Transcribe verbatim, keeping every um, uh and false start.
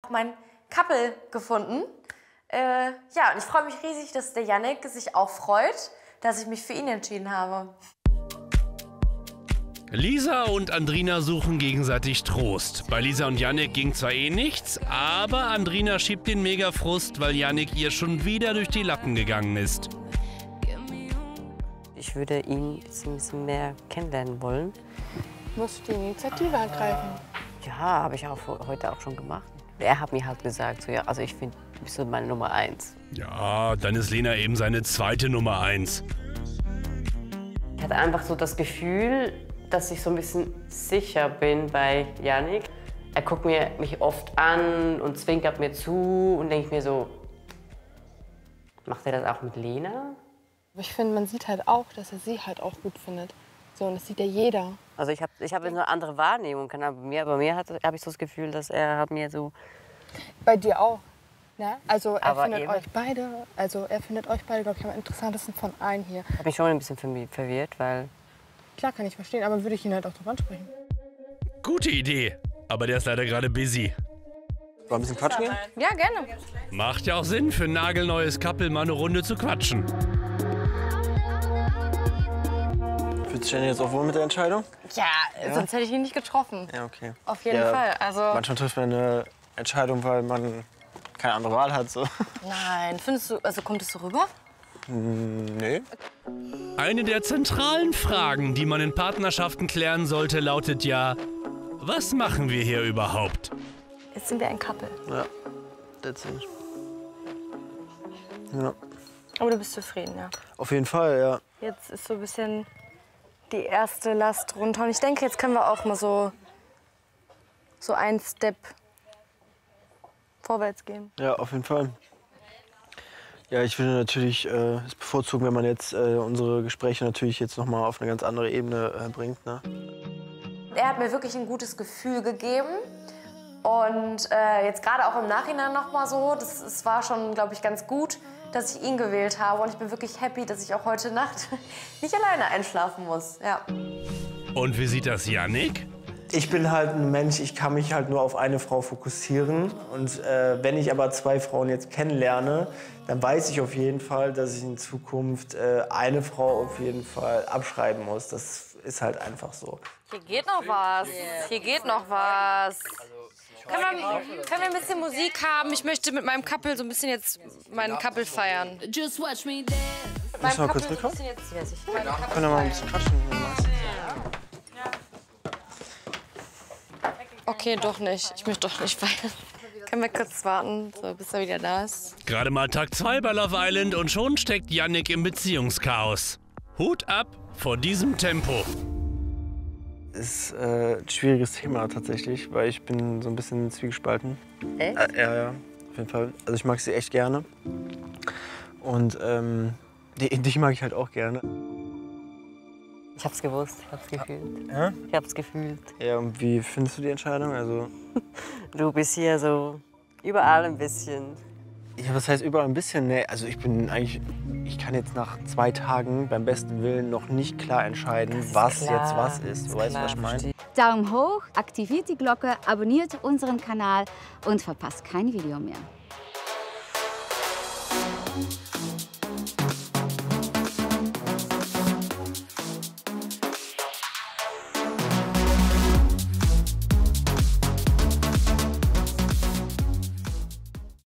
Mein Couple gefunden. Äh, ja, und ich freue mich riesig, dass der Yannick sich auch freut, dass ich mich für ihn entschieden habe. Lisa und Andrina suchen gegenseitig Trost. Bei Lisa und Yannick ging zwar eh nichts, aber Andrina schiebt den Mega-Frust, weil Yannick ihr schon wieder durch die Lappen gegangen ist. Ich würde ihn jetzt ein bisschen mehr kennenlernen wollen. Musst du die Initiative ergreifen? Ja, habe ich auch heute auch schon gemacht. Er hat mir halt gesagt, so, ja, also ich finde, du bist so meine Nummer eins. Ja, dann ist Lena eben seine zweite Nummer eins. Ich hatte einfach so das Gefühl, dass ich so ein bisschen sicher bin bei Yannick. Er guckt mir, mich oft an und zwinkert mir zu und denkt mir so, macht er das auch mit Lena? Ich finde, man sieht halt auch, dass er sie halt auch gut findet. So, und das sieht ja jeder. Also ich habe ich hab eine andere Wahrnehmung. Bei mir, bei mir habe ich so das Gefühl, dass er hat mir so... Bei dir auch. Ne? Also er Aber findet eben. euch beide, also er findet euch beide, glaube ich, am interessantesten von allen hier. Ich habe mich schon ein bisschen verwirrt, weil... Klar, kann ich verstehen, aber würde ich ihn halt auch drauf ansprechen. Gute Idee, aber der ist leider gerade busy. Wollen wir ein bisschen quatschen gehen? Ja, gerne. Macht ja auch Sinn, für ein nagelneues Couple mal eine Runde zu quatschen. Fühlst du dich denn jetzt auch wohl mit der Entscheidung? Ja, ja, sonst hätte ich ihn nicht getroffen. Ja, okay. Auf jeden ja, Fall. Also manchmal trifft man eine Entscheidung, weil man keine andere Wahl hat. So. nein, findest du, also kommt es so rüber? Nee. Eine der zentralen Fragen, die man in Partnerschaften klären sollte, lautet ja, was machen wir hier überhaupt? Jetzt sind wir ein Couple. Ja, that's it. Ja. Aber du bist zufrieden, ja. Auf jeden Fall, ja. Jetzt ist so ein bisschen die erste Last runter. Und ich denke, jetzt können wir auch mal so, so einen Step vorwärts gehen. Ja, auf jeden Fall. Ja, ich würde natürlich äh, es bevorzugen, wenn man jetzt äh, unsere Gespräche natürlich jetzt noch mal auf eine ganz andere Ebene äh, bringt. Ne? Er hat mir wirklich ein gutes Gefühl gegeben. Und äh, jetzt gerade auch im Nachhinein noch mal so, das, das war schon, glaube ich, ganz gut, dass ich ihn gewählt habe. Und ich bin wirklich happy, dass ich auch heute Nacht nicht alleine einschlafen muss. Ja. Und wie sieht das Yannick? Ich bin halt ein Mensch, ich kann mich halt nur auf eine Frau fokussieren. Und äh, wenn ich aber zwei Frauen jetzt kennenlerne, dann weiß ich auf jeden Fall, dass ich in Zukunft äh, eine Frau auf jeden Fall abschreiben muss. Das ist halt einfach so. Hier geht noch was. Hier geht noch was. Können wir, können wir ein bisschen Musik haben? Ich möchte mit meinem Couple so ein bisschen jetzt meinen Couple feiern. Müssen wir mal kurz mitkommen? Können wir mal ein bisschen quatschen? Okay, doch nicht. Ich möchte doch nicht feiern. Können wir kurz warten, so, bis er wieder da ist? Gerade mal Tag zwei bei Love Island und schon steckt Yannick im Beziehungschaos. Hut ab vor diesem Tempo. Ist äh, ein schwieriges Thema tatsächlich, weil ich bin so ein bisschen zwiegespalten. Echt? Äh, ja, ja, auf jeden Fall. Also ich mag sie echt gerne. Und ähm, die, dich mag ich halt auch gerne. Ich hab's gewusst, ich hab's gefühlt. Ja? Ich hab's gefühlt. Ja, und wie findest du die Entscheidung? Also, Du bist hier so überall ein bisschen. ja, was heißt überall ein bisschen? Nee, also ich bin eigentlich, ich kann jetzt nach zwei Tagen beim besten Willen noch nicht klar entscheiden, was klar, jetzt was ist. ist Du weißt, klar, was ich meine? verstehe. Daumen hoch, aktiviert die Glocke, abonniert unseren Kanal und verpasst kein Video mehr.